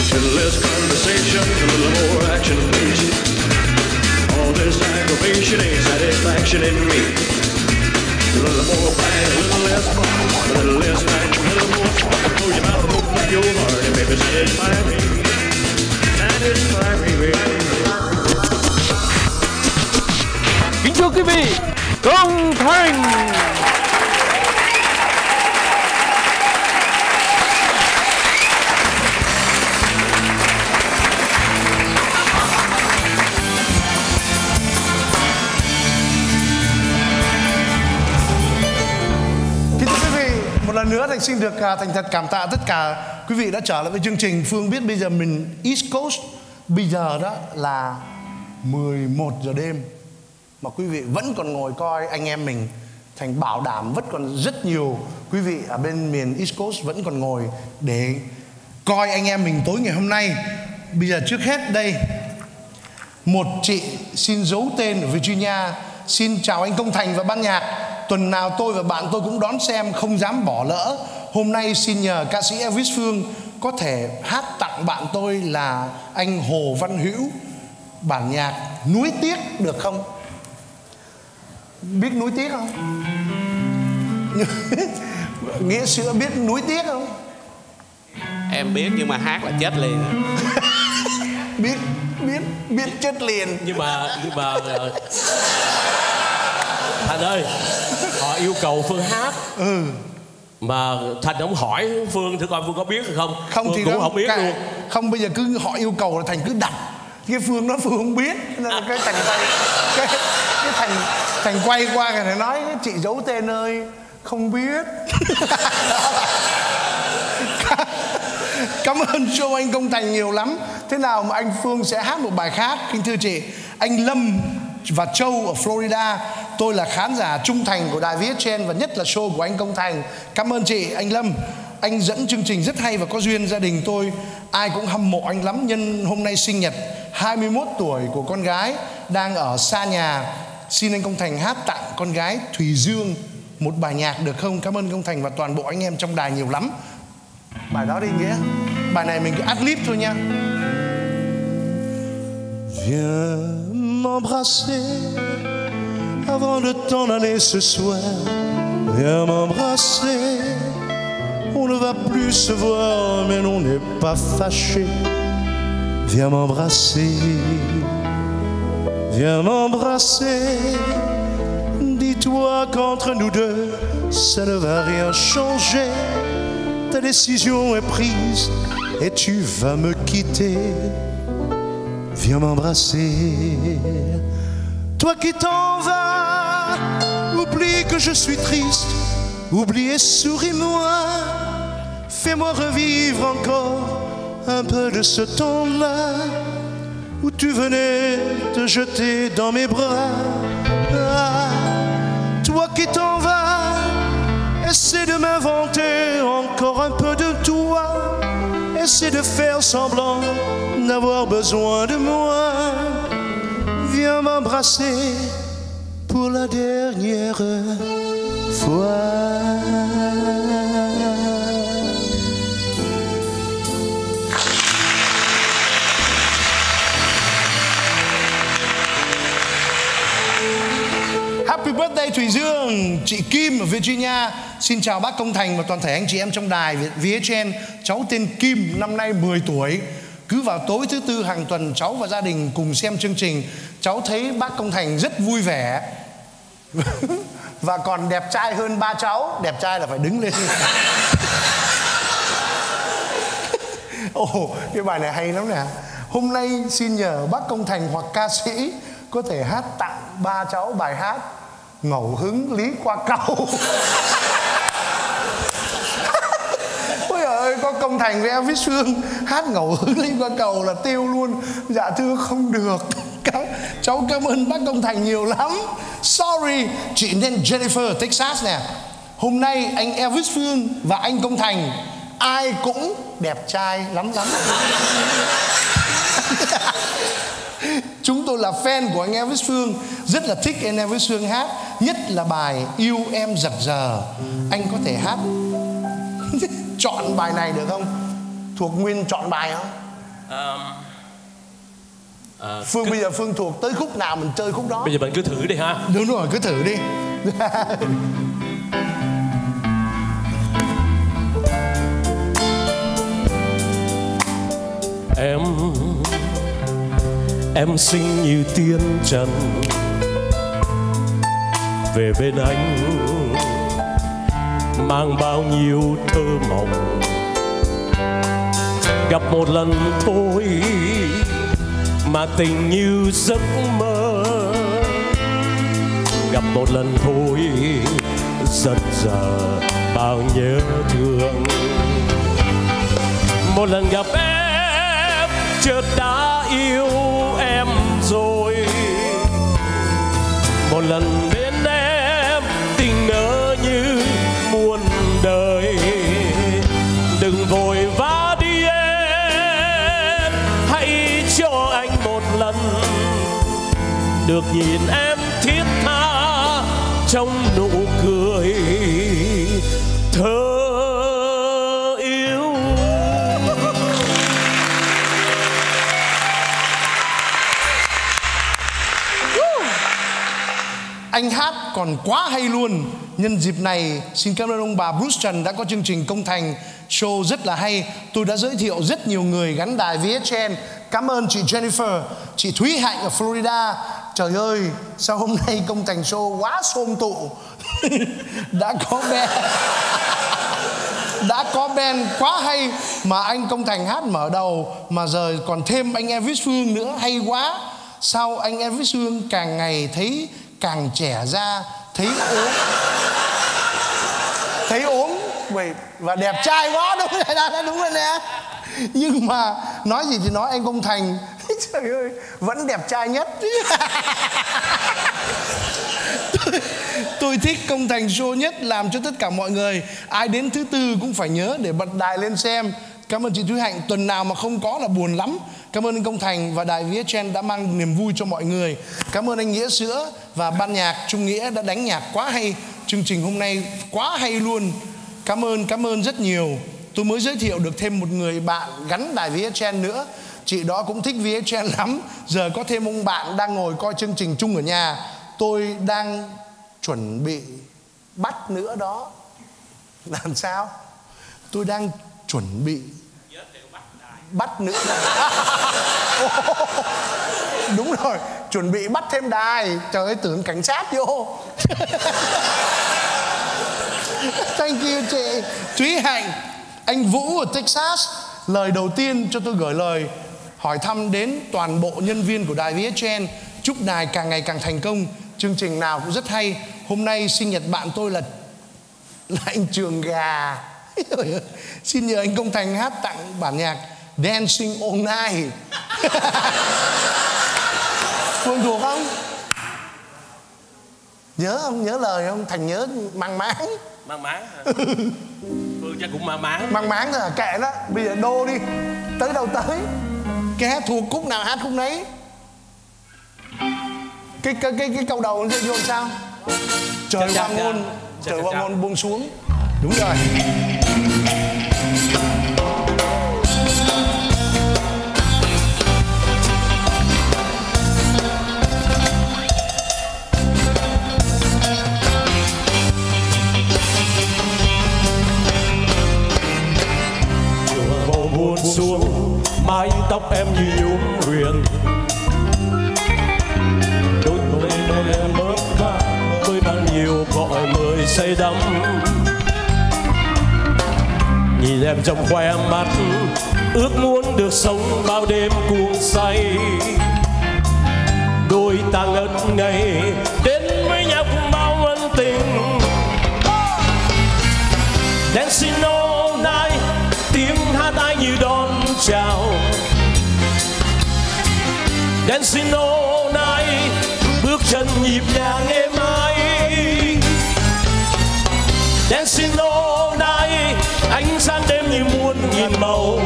little less conversation, a little more action, please. All this aggravation ain't satisfaction in me. A little more bang, a little less fun, a little less bang, a little more fun. Close your mouth, open up your heart, and baby, satisfy me. Satisfy me, baby. Kính thưa quý vị, Công Thành. Một lần nữa Thành xin được thành thật cảm tạ tất cả quý vị đã trở lại với chương trình. Phương biết bây giờ mình East Coast, bây giờ đó là 11 giờ đêm mà quý vị vẫn còn ngồi coi anh em mình. Thành bảo đảm vẫn còn rất nhiều quý vị ở bên miền East Coast vẫn còn ngồi để coi anh em mình tối ngày hôm nay. Bây giờ trước hết đây, một chị xin giấu tên ở Virginia. Xin chào anh Công Thành và ban nhạc. Tuần nào tôi và bạn tôi cũng đón xem, không dám bỏ lỡ. Hôm nay xin nhờ ca sĩ Elvis Phương có thể hát tặng bạn tôi là anh Hồ Văn Hữu bản nhạc Núi Tiếc được không? Biết Núi Tiếc không? Nghĩa Sữa biết Núi Tiếc không? Em biết nhưng mà hát là chết liền. biết chết liền. Nhưng mà Thành ơi, họ yêu cầu Phương hát. Mà Thành không hỏi Phương thử coi Phương có biết hay không. Không Phương thì cũng không biết luôn. Không, bây giờ cứ họ yêu cầu là Thành cứ đặt. Cái Phương nói Phương không biết, nên là cái Thành Thành quay qua cái này nói chị giấu tên ơi, không biết. Cảm ơn show anh Công Thành nhiều lắm. Thế nào mà anh Phương sẽ hát một bài khác? Kính thưa chị, anh Lâm và Châu ở Florida, tôi là khán giả trung thành của đài VSN và nhất là show của anh Công Thành. Cảm ơn chị, anh Lâm. Anh dẫn chương trình rất hay và có duyên. Gia đình tôi ai cũng hâm mộ anh lắm. Nhân hôm nay sinh nhật 21 tuổi của con gái đang ở xa nhà, xin anh Công Thành hát tặng con gái Thùy Dương một bài nhạc được không? Cảm ơn Công Thành và toàn bộ anh em trong đài nhiều lắm. Bài đó đi Nghĩa. Bài này mình cứ ad-lib thôi nha. Viens m'embrasser avant de t'en aller ce soir. Viens m'embrasser. On ne va plus se voir, mais on n'est pas fâché. Viens m'embrasser. Viens m'embrasser. Dis-toi qu'entre nous deux, ça ne va rien changer. Ta décision est prise et tu vas me quitter. Viens m'embrasser. Toi qui t'en vas, oublie que je suis triste. Oublie et souris-moi. Fais-moi revivre encore un peu de ce temps-là où tu venais te jeter dans mes bras. Ah, toi qui t'en vas, essaie de m'inventer encore un peu de toi. Essaie de faire semblant d'avoir besoin de moi. Viens m'embrasser pour la dernière fois. Happy birthday Thùy Dương. Chị Kim ở Virginia xin chào bác Công Thành và toàn thể anh chị em trong đài VSN. Cháu tên Kim, năm nay 10 tuổi. Cứ vào tối thứ tư hàng tuần cháu và gia đình cùng xem chương trình. Cháu thấy bác Công Thành rất vui vẻ và còn đẹp trai hơn ba cháu. Đẹp trai là phải đứng lên. Ồ, cái bài này hay lắm nè. Hôm nay xin nhờ bác Công Thành hoặc ca sĩ có thể hát tặng ba cháu bài hát Ngẫu Hứng Lý Qua Cầu. Ôi ơi, có Công Thành với Elvis Phương hát Ngẫu Hứng Lý Qua Cầu là tiêu luôn. Dạ thưa không được. Cháu cảm ơn bác Công Thành nhiều lắm. Sorry. Chị nên Jennifer Texas nè. Hôm nay anh Elvis Phương và anh Công Thành ai cũng đẹp trai lắm lắm. Chúng tôi là fan của anh Elvis Phương, rất là thích anh Elvis Phương hát, nhất là bài Yêu Em Giật Giờ. Anh có thể hát chọn bài này được không? Thuộc nguyên chọn bài không? Phương bây giờ Phương thuộc tới khúc nào mình chơi khúc đó. Bây giờ mình cứ thử đi ha. Đúng rồi, cứ thử đi. Em xinh như tiên trần về bên anh, mang bao nhiêu thơ mộng. Gặp một lần thôi mà tình như giấc mơ, gặp một lần thôi dần dở bao nhớ thương. Một lần gặp em chợt đã yêu em rồi, một lần bên em tình nỡ như muôn đời. Đừng vội vã đi em, hãy cho anh một lần được nhìn em thiết tha trong nụ cười thơ yêu. Anh hát còn quá hay luôn. Nhân dịp này xin cảm ơn ông bà Bruce Trần đã có chương trình Công Thành Show rất là hay. Tôi đã giới thiệu rất nhiều người gắn đài VHN. Cảm ơn chị Jennifer, chị Thúy Hạnh ở Florida. Trời ơi, sao hôm nay Công Thành Show quá xôm tụ. Đã có band quá hay, mà anh Công Thành hát mở đầu, mà giờ còn thêm anh Elvis Phương nữa, hay quá. Sao anh Elvis Phương càng ngày thấy càng trẻ ra, thấy ốm và đẹp trai quá. Đúng rồi nè. Nhưng mà nói gì thì nói, anh Công Thành trời ơi vẫn đẹp trai nhất. Tôi thích Công Thành Show nhất, làm cho tất cả mọi người ai đến thứ tư cũng phải nhớ để bật đài lên xem. Cảm ơn chị Thúy Hạnh, tuần nào mà không có là buồn lắm. Cảm ơn anh Công Thành và đài VHN đã mang niềm vui cho mọi người. Cảm ơn anh Nghĩa Sữa và ban nhạc Trung Nghĩa đã đánh nhạc quá hay. Chương trình hôm nay quá hay luôn. Cảm ơn rất nhiều. Tôi mới giới thiệu được thêm một người bạn gắn đài VHN nữa. Chị đó cũng thích VHN lắm. Giờ có thêm ông bạn đang ngồi coi chương trình chung ở nhà. Tôi đang chuẩn bị bắt nữa đó. Làm sao? Tôi đang chuẩn bị bắt nữa. Đúng rồi, chuẩn bị bắt thêm đài. Trời ơi, tưởng cảnh sát vô. Thank you chị Thúy Hạnh. Anh Vũ ở Texas, lời đầu tiên cho tôi gửi lời hỏi thăm đến toàn bộ nhân viên của đài VHN. Chúc đài càng ngày càng thành công, chương trình nào cũng rất hay. Hôm nay sinh nhật bạn tôi là anh Trường Gà. Xin nhờ anh Công Thành hát tặng bản nhạc Dancing All Night. Phương thuộc không? Nhớ không? Nhớ lời không? Thành nhớ mang máng. Mang máng hả? Phương chắc cũng mang máng. Mang máng rồi, kệ đó. Bây giờ đô đi. Tới đâu tới. Cái hát thuộc khúc nào hát khúc nấy. Cái câu đầu nó vô sao? Trời hoàng hôn, trời hoàng hôn buông xuống. Đúng rồi. Buồn xuống mái tóc em như nhún huyền, đôi môi em mớp va với bao nhiêu gọi mời say đắm. Nhìn em trong khoe mắt ước muốn được sống bao đêm cuồng say, đôi ta ngất ngây đến với nhau cùng bao ân tình. Dancing all night, tiếng hát ai như đón chào. Dancing all night, bước chân nhịp nhàng êm ái. Dancing all night, ánh sáng đêm như muôn nghìn màu.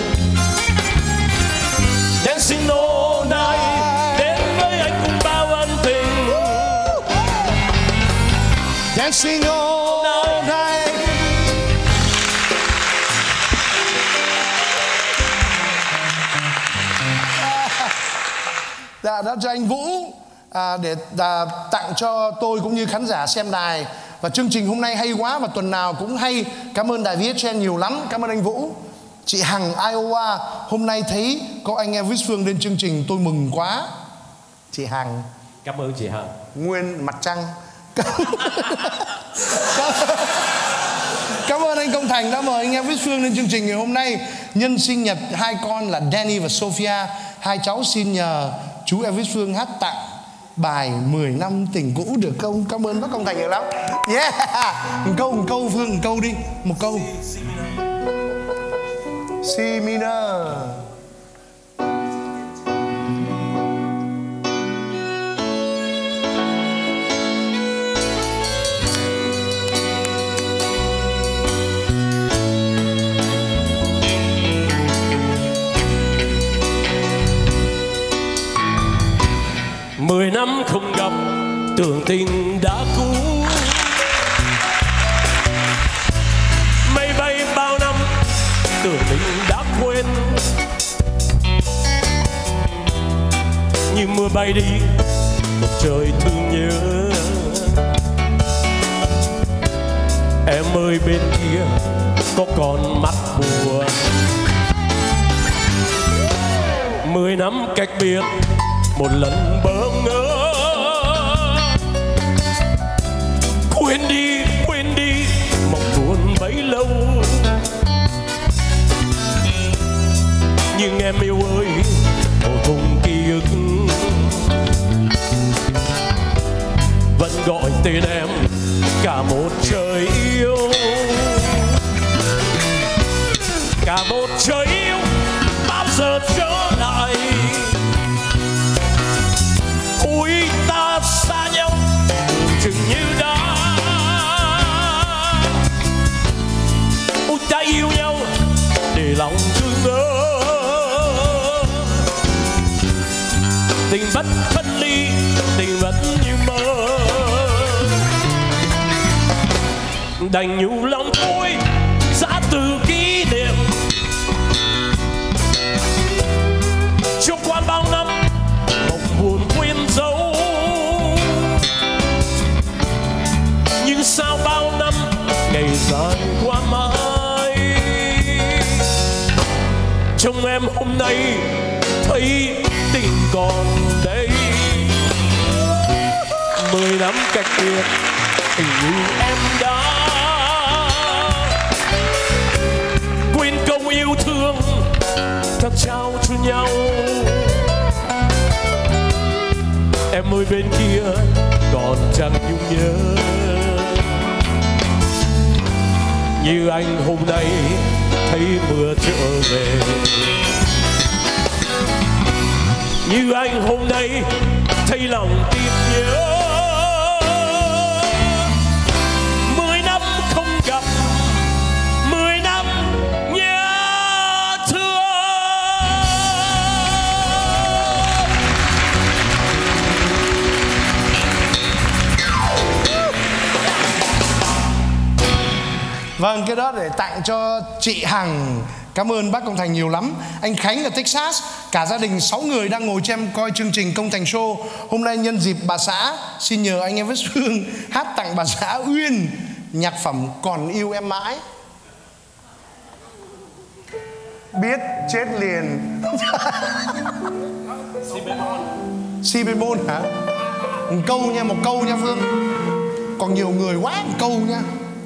Dancing all night, đến với anh cùng bao ân tình. Dancing all night. đã cho anh Vũ để tặng cho tôi cũng như khán giả xem đài. Và chương trình hôm nay hay quá và tuần nào cũng hay. Cảm ơn đài VHN nhiều lắm. Cảm ơn anh Vũ. Chị Hằng Iowa, hôm nay thấy có anh Elvis Phương lên chương trình tôi mừng quá. Chị Hằng. Cảm ơn chị Hằng. Nguyên mặt trăng. Cảm ơn anh Công Thành đã mời anh Elvis Phương lên chương trình ngày hôm nay. Nhân sinh nhật hai con là Danny và Sophia, hai cháu xin nhờ chú Elvis Phương hát tặng bài 10 năm tình cũ được không? Cảm ơn bác Công Thành nhiều lắm. Yeah. Một câu Phương, một câu đi. Một câu. Si minor. Mười năm không gặp, tưởng tình đã cũ. Mây bay bao năm, tưởng mình đã quên. Như mưa bay đi, một trời thương nhớ. Em ơi bên kia, có còn mắt buồn. 10 năm cách biệt, một lần bỡ ngỡ. Quên đi mộng buồn bấy lâu. Nhưng em yêu ơi, một vùng ký ức vẫn gọi tên em cả một trời yêu. Cả một trời yêu bao giờ trở lại. Ôi ta xa nhau chừng như đã. Ôi ta yêu nhau để lòng thương nhớ. Tình bất phân ly, tình vẫn như mơ. Đành nhủ lòng thôi giã từ kỷ niệm. Cho qua bao năm mộng buồn quên dấu. Nhưng sao bao năm ngày dài qua mãi. Trông em hôm nay thấy tình còn đây. 10 năm cách biệt, tình như em đã quên câu yêu thương ta trao cho nhau. Em ơi bên kia còn chẳng nhung nhớ. Như anh hôm nay thấy mưa trở về. Như anh hôm nay thấy lòng tiếc nhớ. 10 năm không gặp, 10 năm nhớ thương. Vâng, cái đó để tặng cho chị Hằng. Cảm ơn bác Công Thành nhiều lắm. Anh Khánh ở Texas. Cả gia đình 6 người đang ngồi xem coi chương trình Công Thành Show. Hôm nay nhân dịp bà xã, xin nhờ anh Elvis Phương hát tặng bà xã Uyên nhạc phẩm Còn Yêu Em Mãi. Biết chết liền. Si bemol hả? Một câu nha Phương. Còn nhiều người quá, một câu nha.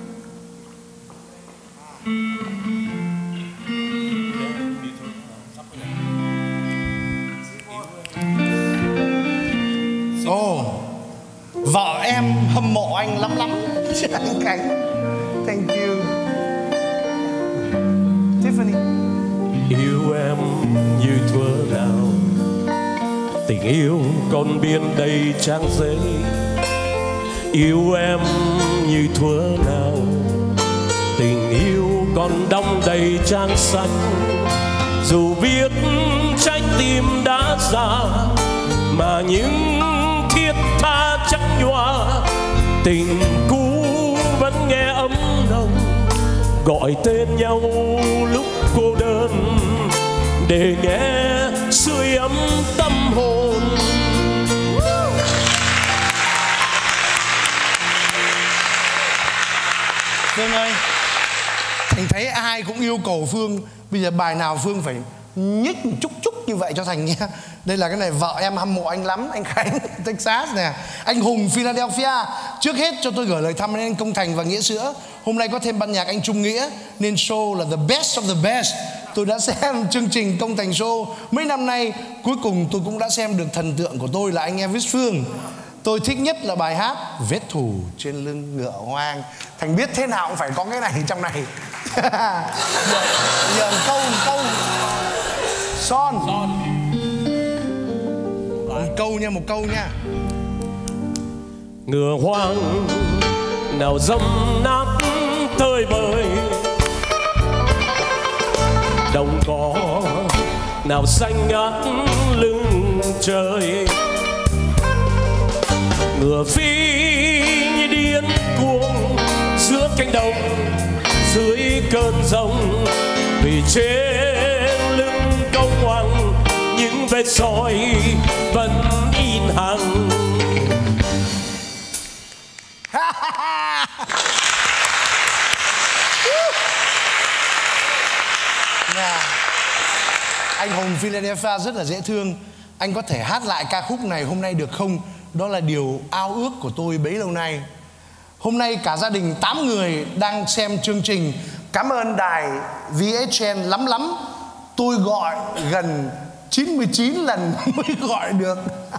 Vợ em hâm mộ anh lắm. Anh Khánh. Thank you. Tiffany. Yêu em như thuở nào, tình yêu còn biên đầy trang giấy. Yêu em như thuở nào, tình yêu còn đong đầy trang sách. Dù biết trái tim đã già mà những thiết tha trắng nhòa, tình cũ vẫn nghe ấm nồng gọi tên nhau lúc cô đơn để nghe sưởi ấm tâm hồn. ai cũng yêu cầu Phương bây giờ bài nào Phương phải nhích một chút như vậy cho thành nhé. Đây là cái này vợ em hâm mộ anh lắm, anh Khánh Texas nè, anh Hùng Philadelphia. Trước hết cho tôi gửi lời thăm đến anh Công Thành và Nghĩa Sữa. Hôm nay có thêm ban nhạc anh Trung Nghĩa nên show là the best of the best. Tôi đã xem chương trình Công Thành Show mấy năm nay, cuối cùng tôi cũng đã xem được thần tượng của tôi là anh Elvis Phương. Tôi thích nhất là bài hát Vết Thù Trên Lưng Ngựa Hoang. Thành biết thế nào cũng phải có cái này trong này. Giờ câu Son. Một câu nha. Ngựa hoang nào dâm nát tơi bời, đồng cỏ nào xanh ngát lưng trời. Ngựa phi như điên cuồng giữa cánh đồng, dưới cơn giông, vì trên lưng công hoàng những vết soi vẫn in hằn. Anh Hùng Philadelphia rất là dễ thương. Anh có thể hát lại ca khúc này hôm nay được không? Đó là điều ao ước của tôi bấy lâu nay. Hôm nay cả gia đình 8 người đang xem chương trình. Cảm ơn đài VHN lắm. Tôi gọi gần 99 lần mới gọi được.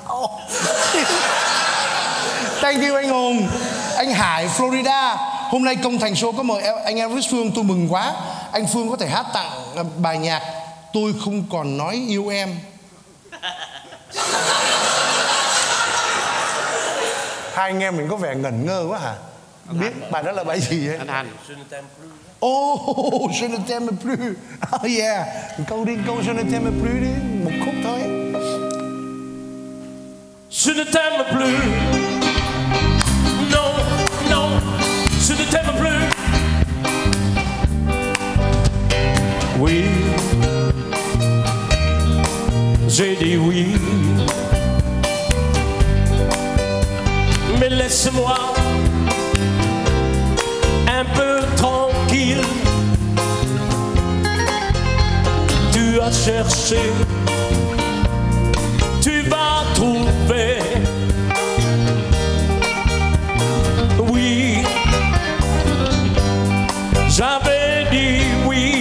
Thank you anh Hùng. Anh Hải Florida. Hôm nay Công Thành Show có mời anh Elvis Phương, tôi mừng quá. Anh Phương có thể hát tặng bài nhạc Tôi Không Còn Nói Yêu Em. Hai anh em mình có vẻ ngẩn ngơ quá hả? Biết bài đó là bài gì ấy? Anh Hành. Oh, Je ne t'aime plus. Oh yeah. Câu Je ne t'aime plus đi. Một khúc thôi. Je ne t'aime plus. Non, non, je ne t'aime plus. Oui, j'ai dit oui. Mais laisse-moi un peu tranquille. Tu as cherché, tu vas trouver. Oui, j'avais dit oui.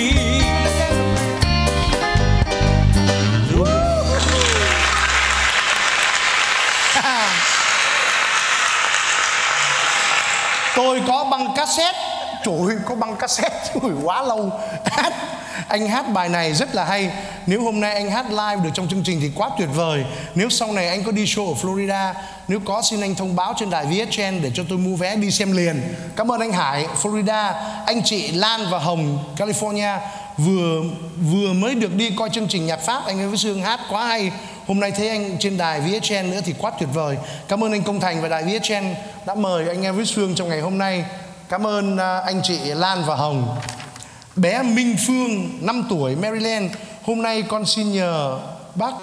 Tôi có băng cassette. Trời ơi, có băng cassette. Ui, quá lâu. Anh hát bài này rất là hay. Nếu hôm nay anh hát live được trong chương trình thì quá tuyệt vời. Nếu sau này anh có đi show ở Florida, nếu có xin anh thông báo trên đài VHN để cho tôi mua vé đi xem liền. Cảm ơn anh Hải Florida. Anh chị Lan và Hồng California vừa mới được đi coi chương trình nhạc Pháp. Anh ấy với Sương hát quá hay. Hôm nay thấy anh trên đài VHN nữa thì quá tuyệt vời. Cảm ơn anh Công Thành và đài VHN đã mời anh em với Sương trong ngày hôm nay. Cảm ơn anh chị Lan và Hồng. Bé Minh Phương 5 tuổi Maryland. Hôm nay con xin nhờ bác